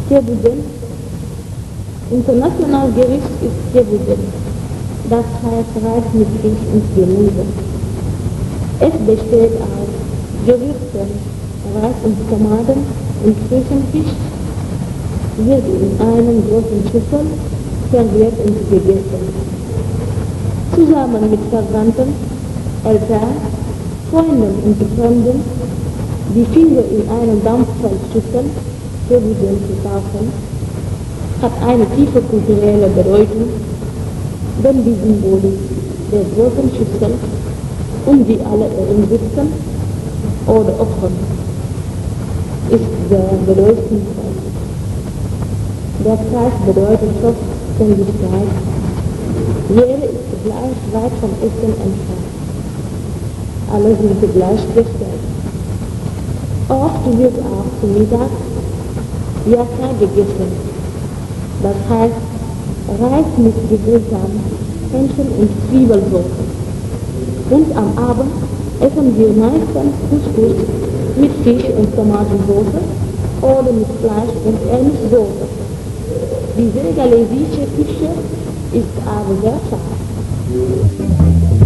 Cebujen. International Gericht ist Cebujen. Das heißt Reis mit Fisch und Gemüse. Es besteht aus Gewürzen, Reis und Tomaten und frischem Fisch, wird in einem großen Schüssel serviert und gegessen. Zusammen mit Verwandten, Eltern, Freunden und Fremden, die Finger in einer Dampfschüssel Cebujen zu kaufen, hat eine tiefe kulturelle Bedeutung, denn die Symbolik der großen Schüssel, um die alle sitzen oder opfern, ist der Bedeutungspreis. Der Preis bedeutet Selbstständigkeit. Jeder ist gleich weit vom Essen entfernt. Alle sind gleichgestellt. Oft wird auch zu Mittag Yakai gegessen. Das heißt Reis mit gegrilltem Hähnchen und Zwiebelsauce. Und am Abend essen wir meistens Couscous mit Fisch und Tomatensauce oder mit Fleisch und Erdnusssoße. Die senegalesische Küche ist aber sehr scharf.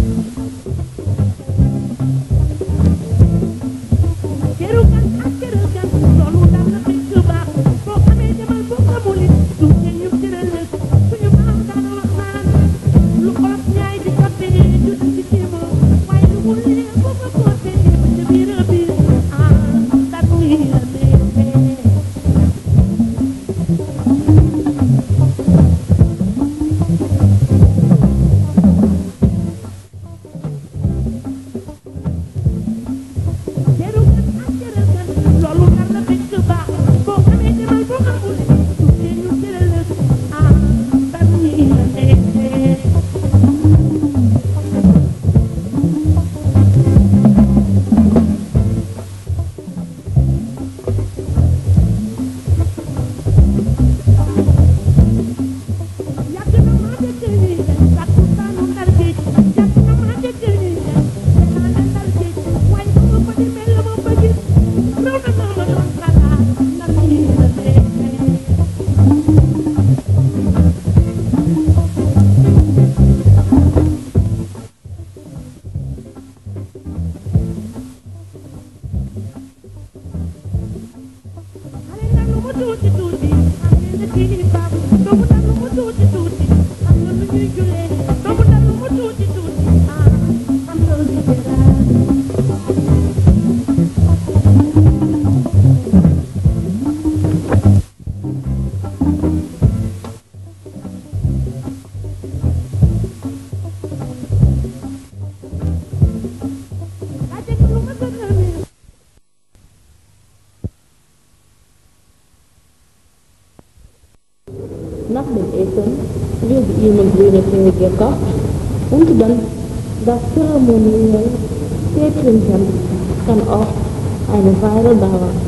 Nach dem Essen wird immergrüne Tee gekocht und dann das zeremonielle Teetrinken kann oft eine Weile dauern.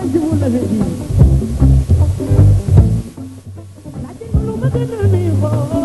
Oh